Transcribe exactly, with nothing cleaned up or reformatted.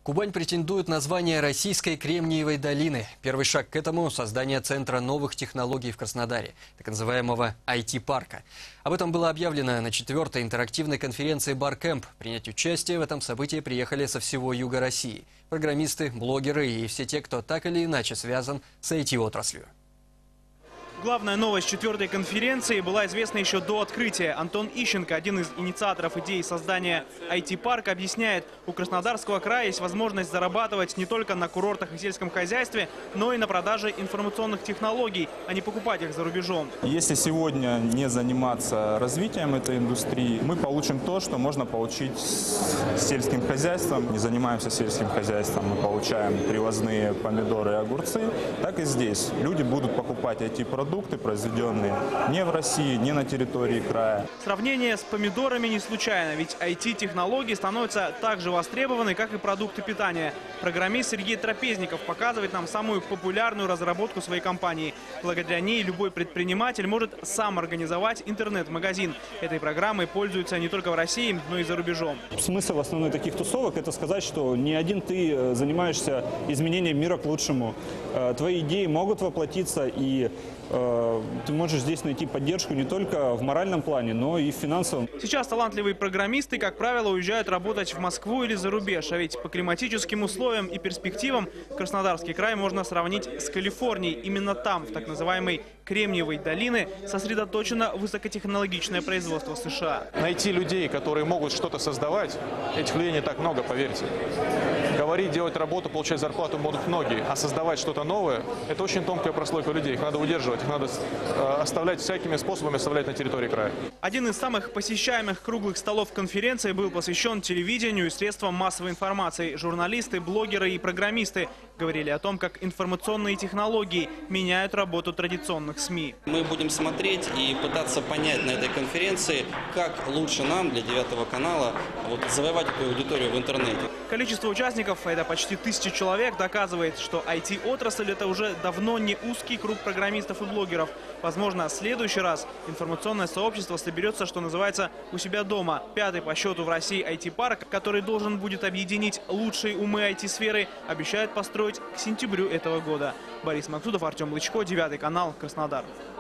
Кубань претендует на звание российской Кремниевой долины. Первый шаг к этому – создание Центра новых технологий в Краснодаре, так называемого ай ти-парка. Об этом было объявлено на четвертой интерактивной конференции «Баркэмп». Принять участие в этом событии приехали со всего юга России. Программисты, блогеры и все те, кто так или иначе связан с ай ти-отраслью. Главная новость четвертой конференции была известна еще до открытия. Антон Ищенко, один из инициаторов идеи создания ай ти-парка, объясняет, у Краснодарского края есть возможность зарабатывать не только на курортах и сельском хозяйстве, но и на продаже информационных технологий, а не покупать их за рубежом. Если сегодня не заниматься развитием этой индустрии, мы получим то, что можно получить с сельским хозяйством. Не занимаемся сельским хозяйством, мы получаем привозные помидоры и огурцы. Так и здесь. Люди будут покупать ай ти-продукты, произведенные не в России, не на территории края. Сравнение с помидорами не случайно, ведь ай ти-технологии становятся так же востребованы, как и продукты питания. Программист Сергей Трапезников показывает нам самую популярную разработку своей компании. Благодаря ней любой предприниматель может сам организовать интернет-магазин. Этой программой пользуются не только в России, но и за рубежом. Смысл основной таких тусовок – это сказать, что не один ты занимаешься изменением мира к лучшему. Твои идеи могут воплотиться, и ты можешь здесь найти поддержку не только в моральном плане, но и в финансовом. Сейчас талантливые программисты, как правило, уезжают работать в Москву или за рубеж. А ведь по климатическим условиям и перспективам Краснодарский край можно сравнить с Калифорнией. Именно там, в так называемой Кремниевой долине, сосредоточено высокотехнологичное производство США. Найти людей, которые могут что-то создавать, этих людей не так много, поверьте. Говорить, делать работу, получать зарплату могут многие, а создавать что-то новое – это очень тонкая прослойка людей. Их надо удерживать, их надо оставлять всякими способами, оставлять на территории края. Один из самых посещаемых круглых столов конференции был посвящен телевидению и средствам массовой информации. Журналисты, блогеры и программисты говорили о том, как информационные технологии меняют работу традиционных СМИ. Мы будем смотреть и пытаться понять на этой конференции, как лучше нам, для девятого канала, вот, завоевать эту аудиторию в интернете. Количество участников, это почти тысяча человек, доказывает, что ай ти-отрасль – это уже давно не узкий круг программистов и блогеров. Возможно, в следующий раз информационное сообщество соберется, что называется, у себя дома. Пятый по счету в России ай ти-парк, который должен будет объединить лучшие умы ай ти-сферы, обещает построить к сентябрю этого года. Борис Максудов, Артем Лычко, девятый канал, Краснодар.